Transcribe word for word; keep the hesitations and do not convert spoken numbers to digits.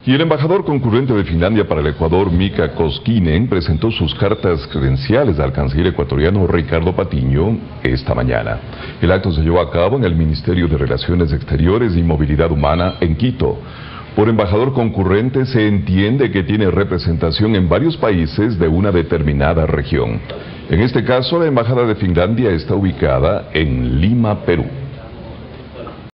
Y el embajador concurrente de Finlandia para el Ecuador, Mika Koskinen, presentó sus cartas credenciales al canciller ecuatoriano Ricardo Patiño esta mañana. El acto se llevó a cabo en el Ministerio de Relaciones Exteriores y Movilidad Humana en Quito. Por embajador concurrente se entiende que tiene representación en varios países de una determinada región. En este caso, la embajada de Finlandia está ubicada en Lima, Perú.